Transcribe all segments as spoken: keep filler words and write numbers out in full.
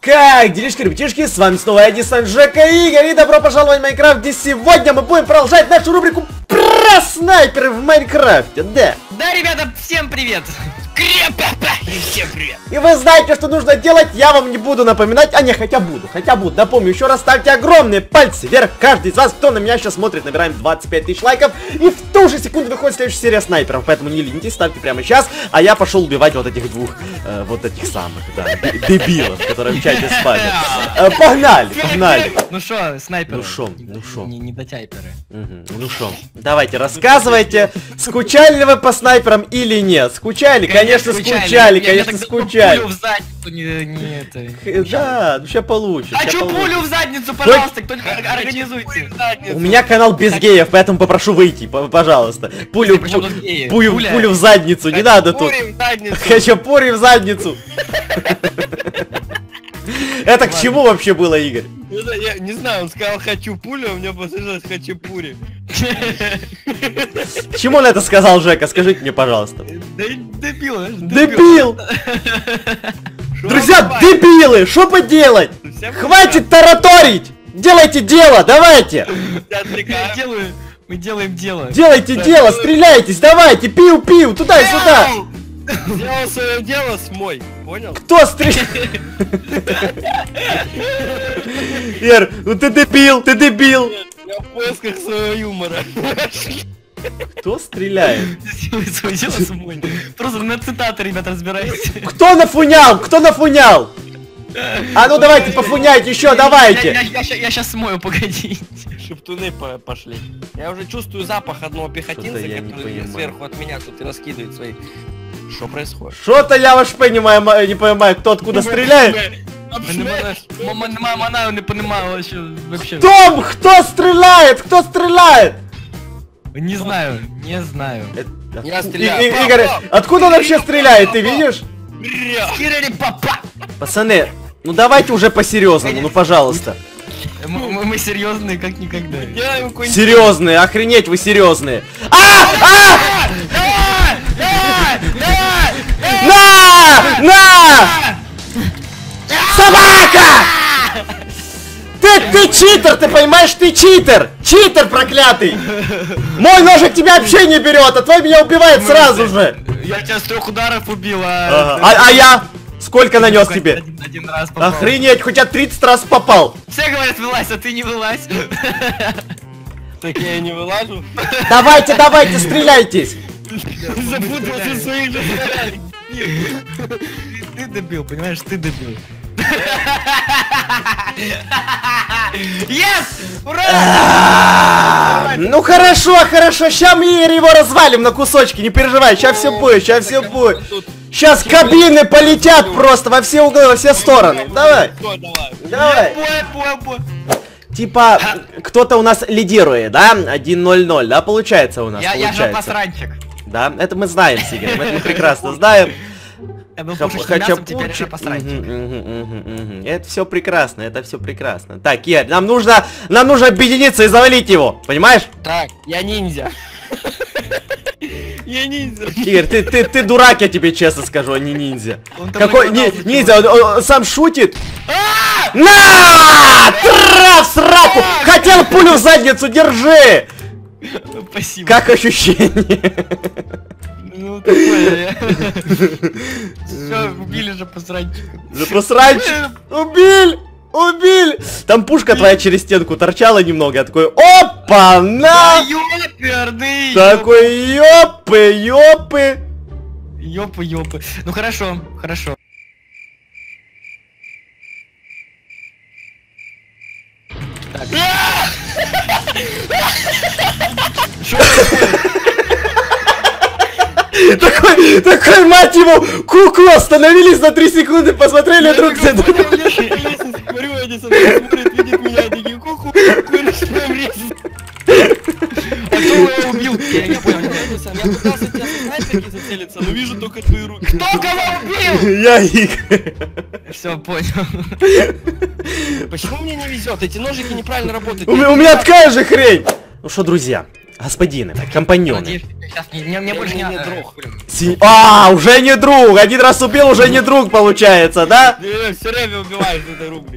Как делишки, ребятишки, с вами снова я, Десант Жека и Игорь, и добро пожаловать в Майнкрафт, где сегодня мы будем продолжать нашу рубрику про снайперы в Майнкрафте, да. Да, ребята, всем привет! Всем привет! И вы знаете, что нужно делать, я вам не буду напоминать, а не, хотя буду, хотя буду, напомню еще раз, ставьте огромные пальцы вверх, каждый из вас, кто на меня сейчас смотрит, набираем двадцать пять тысяч лайков, и в ту же секунду выходит следующая серия снайперов, поэтому не ленитесь, ставьте прямо сейчас, а я пошел убивать вот этих двух, э, вот этих самых, да, дебилов, которые в чате спамят. Э, погнали, погнали. Ну шо, снайперы? Ну шо, ну шо. Не, не дотяйперы. Угу. Ну шо, давайте, рассказывайте, скучали ли вы по снайперам или нет? Скучали? Конечно, скучали, конечно, скучали. Пулю в задницу не, не это. Да, ну сейчас получишь. Хочу пулю в задницу, пожалуйста, кто-нибудь организуйте. У меня канал без геев, поэтому попрошу выйти, пожалуйста. Пулю, пулю, пулю в задницу, не надо тут. Хочу пулю в задницу. Это к чему вообще было, Игорь? Я не знаю, он сказал хочу пулю, а у меня послышалось хочу пури. К чему он это сказал, Жека? Скажите мне, пожалуйста. Дебил, Дебил! Друзья, дебилы, что поделать? Хватит тараторить! Делайте дело, давайте! Я делаю, мы делаем дело. Делайте дело, стреляйтесь, давайте, пиу-пиу, туда и сюда! Сделал свое дело, смой, понял? Кто стреляет? Ир, ну ты дебил, ты дебил! Я в поисках своего юмора. Кто стреляет? Свое дело, смой. Просто на цитаты, ребята, разбирайтесь. Кто нафунял? Кто нафунял? А ну давайте пофуняйте еще, давайте! Я, я, я, я сейчас смою, погодите. Шептуны по пошли. Я уже чувствую запах одного пехотинца, который сверху от меня тут и раскидывает свои. Что происходит? Что-то я ваш понимаю, не понимаю, кто откуда стреляет. Мама не понимала вообще. Том, кто стреляет? Кто стреляет? Не знаю, не знаю. Я стреляю. Игорь, откуда он вообще стреляет, ты видишь? Пацаны, ну давайте уже по-серьезному, ну пожалуйста. Мы, мы серьезные как никогда. Серьезные, охренеть вы серьезные. А! А! На! На! Собака! Ты, ты читер, ты понимаешь, ты читер! Читер проклятый! Мой ножик тебя вообще не берет, а твой меня убивает сразу же! Я тебя с трех ударов убил, а... А, а я? Сколько нанес тебе? Один, один раз попал. Охренеть, хоть я тридцать раз попал! Все говорят, вылазь, а ты не вылазь. Так я и не вылажу. Давайте, давайте, стреляйтесь! Запутался в своих же снарядах. Ты дебил, понимаешь, ты дебил. Yes! Ура! Ну хорошо, хорошо, сейчас мы его развалим на кусочки, не переживай, сейчас все будет, сейчас все будет. Сейчас кабины полетят просто во все углы, во все стороны. Давай. Давай. Типа, кто-то у нас лидирует, да? один ноль ноль, да, получается у нас? Я, я же посранчик. Да, это мы знаем, Сигель, это мы прекрасно знаем. Я был мясом, теперь уже посранчик. Это все прекрасно, это все прекрасно. Так, Игорь, нам нужно, нам нужно объединиться и завалить его, понимаешь? Так, я ниндзя. Я ниндзя. Игорь, ты, ты, ты дурак, я тебе честно скажу, а не ниндзя. Какой ни, ниндзя, он, он, он сам шутит. На! Трав сраку! Хотел пулю в задницу, держи! Спасибо. Как ощущение? Ну такое. Все, убили же посранчика. За посранчик. Убили! Убили! Там пушка твоя через стенку торчала немного, я такой, опа, на! Ёперный! Такой, ёпы, ёпы! Ёпы, ёпы. Ну хорошо, хорошо. Такой, такой, мать его, куку, остановились на три секунды, посмотрели друг на друга. Смотрю, они смотрят, видят меня, такие куку, а кто его убил? Я не понял. Я пытался тебя со снайперки зацелиться, но вижу только твои руки. Кто кого убил? Я Игорь. Все, понял. Почему мне не везет? Эти ножики неправильно работают. У меня такая же хрень. Ну что, друзья, Господины, компаньоны. Сейчас мне, мне больше не друг. Си... А, уже не друг. Один раз убил, уже не друг получается, да? Все время убиваешь этот друг.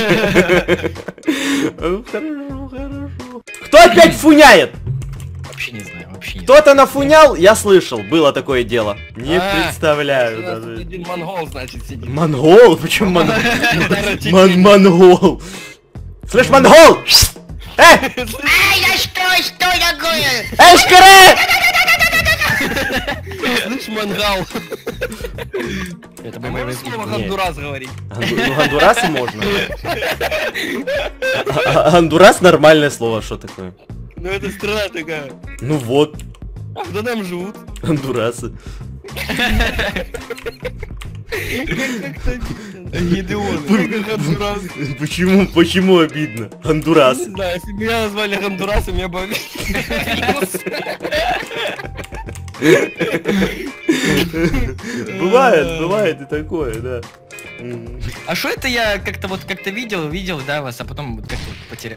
Хорошо, хорошо. Кто опять фуняет? Вообще не знаю, вообще не знаю. Кто-то нафунял, я слышал, было такое дело. Не А, представляю. У нас даже. тут один монгол, значит, сидит. Монгол? Почему монгол? Мон- Монгол. Слышь, монгол! Э! Ай, я что, что такое? Эй, шкаре! Слышь, мангал. Это А было моё можешь слово Нет. Гондурас говорить? Гонду- Ну, Гондурасы можно. А- а- Гондурас нормальное слово, что такое? Ну это страна такая. Ну вот, А кто там живут? гондурасы. Гидеоны. Гондурас. Почему, почему обидно? Гондурас. Не знаю, если бы меня назвали Гондурасом, я бы обиделся. Бывает, бывает и такое, да. М. А что это я как-то вот как-то видел, видел, да, вас, а потом вот как-то вот потерял.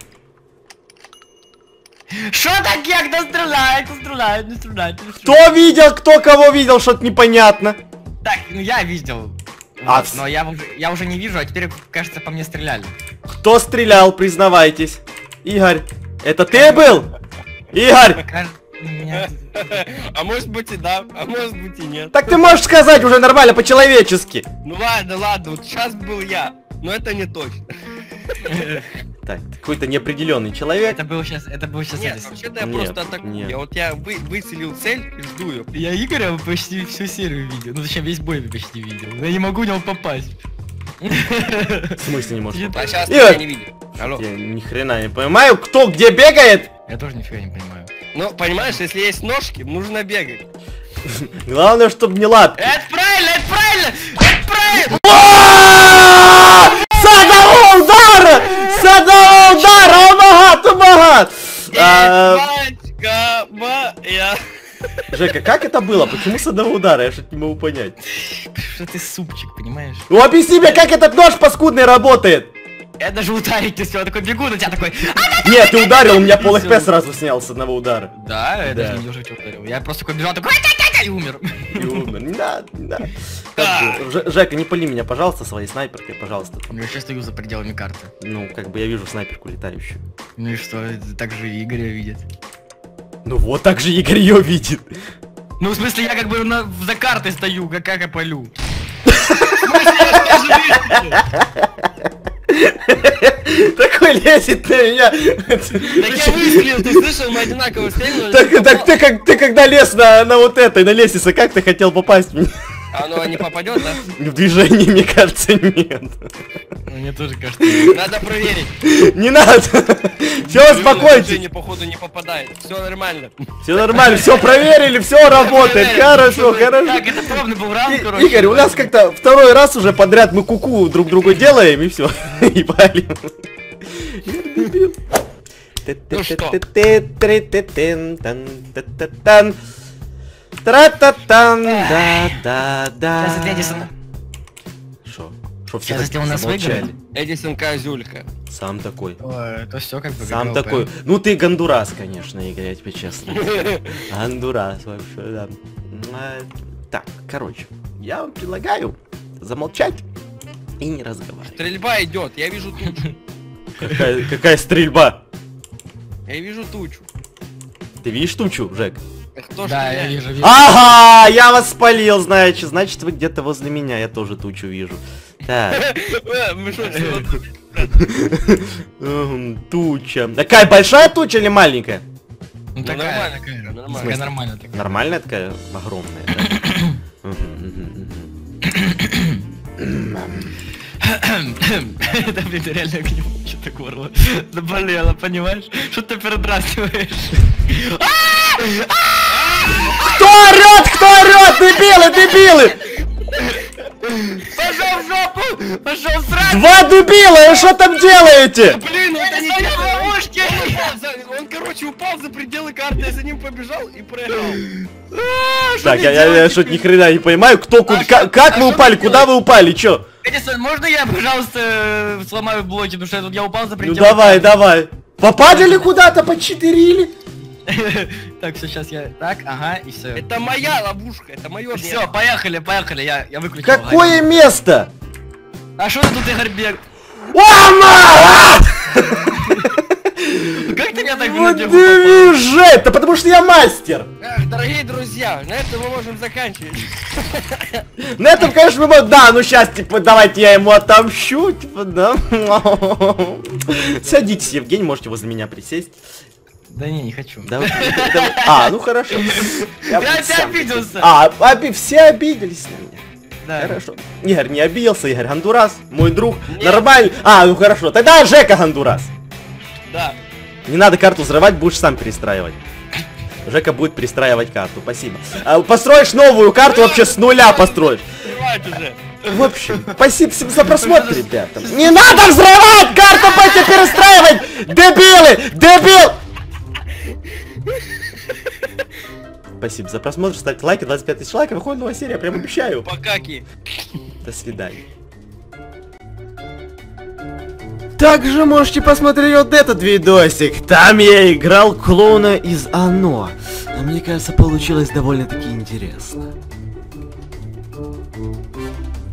Что таке, кто стреляет, кто стреляет, не стреляет, не стреляет. Кто видел, кто кого видел, что-то непонятно. Так, ну я видел. А, Вот, но я уже, я уже не вижу, а теперь, кажется, по мне стреляли. Кто стрелял, признавайтесь. Игорь, это ты был? Игорь, Кажется, меня... А может быть и да, а может быть и нет. так ты можешь сказать уже нормально, по-человечески. Ну ладно, ладно, вот сейчас был я, но это не точно. Так, какой-то неопределенный человек. Это был сейчас, это был сейчас... Нет, это- вообще-то я Нет, просто атакую. нет. Я вот я вы, выцелил цель и жду ее. Я Игоря почти всю серию видел, ну зачем весь бой почти видел. Я не могу в него попасть. В смысле не можешь? Сидит- А сейчас Игорь! меня не видит. Алло. Я ни хрена не понимаю, кто где бегает. Я тоже нифига не понимаю. Ну, понимаешь, если есть ножки, нужно бегать. Главное, чтобы не лапки. Это правильно, это правильно, это правильно! С одного удара! С одного удара! Умагат, умагат! А, Девочка моя. Жека, как это было? Почему с одного удара? Я что-то не могу понять. Что ты супчик, понимаешь? Ну объясни мне, как этот нож паскудный работает. Я даже ударить не успел, я такой бегу на тебя такой. Нет, ты ударил, у меня пол эф пи сразу снял с одного удара. Да, я Да. даже не видел, что тебя ударил. Я просто такой бежал, такой «А-та-та-та!» и умер. И умер. Не надо, не надо. Так, Ж- Жека, не пали меня, пожалуйста, своей снайперкой, пожалуйста. Я сейчас стою за пределами карты. Ну, как бы я вижу снайперку летающую. Ну и что, так же и Игоря видит. Ну вот так же Игорь ее видит. Ну в смысле я как бы на, за картой стою, как, как я полю. Такой лезет на меня. Так я выстрелил, ты слышал, мы одинаково стреляли. Так, так ты, как, ты когда лез на, на вот этой, на лестнице, как ты хотел попасть в меня? А ну не попадет, да? В движении, мне кажется, нет. Мне тоже кажется. Надо проверить. Не надо. Все, успокойтесь. Не походу не попадает. Все нормально. Все нормально, все проверили, все работает. Хорошо, хорошо. Так, это пробный был раунд, И- короче. Игорь, у нас как-то второй раз уже подряд мы куку друг другу делаем, и все. И палим. Ну что? Тан-тан-тан-тан-тан-тан. Тра-та-тан, да-да-да. Сейчас это Эдисон. Шо? Шо все Сейчас, если он нас замолчали? выиграет. Эдисон Козюлька. Сам такой. Ой, это все как бы Сам ГГОП. такой. Ну ты Гондурас, конечно, Игорь, я тебе честно. Гондурас вообще, да. А, Так, короче, я вам предлагаю замолчать и не разговаривать. Стрельба идет, я вижу тучу. Какая, какая стрельба? Я вижу тучу. Ты видишь тучу, Жек? Кто Да, я стреляет? вижу, вижу. Ага, я вас спалил, значит, значит вы где-то возле меня, я тоже тучу вижу. Так, Э, мы что, всё? Мгм, туча. Такая большая туча или маленькая? Ну такая, нормально, такая, нормально. такая нормальная такая. Нормальная такая, огромная, да? Мгм, мгм, мгм. Это, блин, реально к нему что-то горло заболело, понимаешь? Что ты передразниваешь? Кто орёт? Кто орёт? Дебилы, дебилы! Пошел в жопу! Пошел срать! Два дебила, вы что там делаете? Блин, ну это не свои я. ловушки! Он упал за- Он, короче, упал за пределы карты, я за ним побежал и проиграл. Так, я, я, я что-то ни хрена не понимаю, кто, куда, А как, что- как а вы что упали, вы куда вы упали, чё? Эдисон, можно я, пожалуйста, э, сломаю блоки, потому что я тут я упал за Ну пределы. давай, давай. Попадали куда-то, почитерили? Так, все, сейчас я... Так, ага, и все. Это моя ловушка, это мое Все, поехали, поехали, я, я выключил. Какое место? А что тут, Игорь Бег? Ома! Как ты меня так Вот в ногу же это, потому что я мастер. Эх, дорогие друзья, на этом мы можем заканчивать. На этом, конечно, мы можем... Да, ну сейчас, типа, давайте я ему отомщу, типа, да. Садитесь, Евгений, можете возле меня присесть. Да не, не хочу. Давай, давай. А, ну хорошо. Я опять обиделся. А, оби... все обиделись на меня. Да. Хорошо. Игорь не обиделся, Игорь Гондурас, мой друг. Нормально. А, ну хорошо, тогда Жека Гондурас. Да. Не надо карту взрывать, будешь сам перестраивать. Жека будет перестраивать карту, спасибо. А, построишь новую карту, вообще с нуля построишь. Взрывать уже. В общем, спасибо всем за просмотр, ребята. Не надо взрывать карту, будете перестраивать! Дебилы! Дебил! Спасибо за просмотр, ставьте лайки, двадцать пять тысяч лайков, выходит новая серия, прям обещаю. Покаки. До свидания. Также можете посмотреть вот этот видосик. Там я играл клоуна из Оно. А мне кажется, получилось довольно-таки интересно.